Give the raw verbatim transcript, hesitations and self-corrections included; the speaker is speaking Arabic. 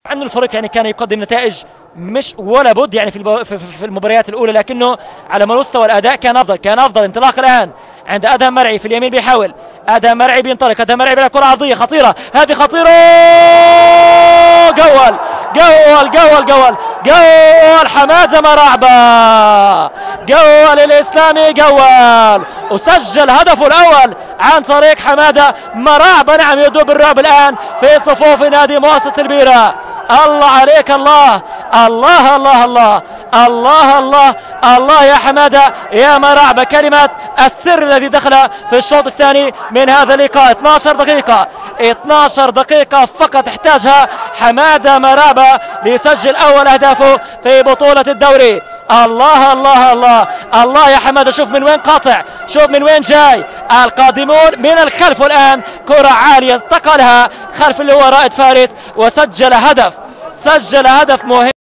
أن الفريق يعني كان يقدم نتائج مش ولا بد يعني في في المباريات الأولى، لكنه على مستوى الأداء كان أفضل كان أفضل انطلاق الآن عند أدهم مرعي في اليمين، بيحاول أدهم مرعي بينطلق، أدهم مرعي بلا كرة عرضية خطيرة، هذه خطيرة، جول جول جول جول جول حمادة مراعبة، جول الإسلامي، جول وسجل هدفه الأول عن طريق حمادة مراعبة. نعم، يدوب الرعب الآن في صفوف نادي مؤسسة البيرة. الله عليك، الله الله الله الله الله الله الله يا حمادة يا مراعبة، كلمة السر الذي دخل في الشوط الثاني من هذا اللقاء. اثنتي عشرة دقيقة اثنتي عشرة دقيقة فقط احتاجها حمادة مراعبة ليسجل أول أهدافه في بطولة الدوري. الله الله الله الله يا حمادة، شوف من وين قاطع، شوف من وين جاي، القادمون من الخلف، الآن كرة عالية انتقلها خلف اللي هو رائد فارس وسجل هدف، سجل هدف مهم.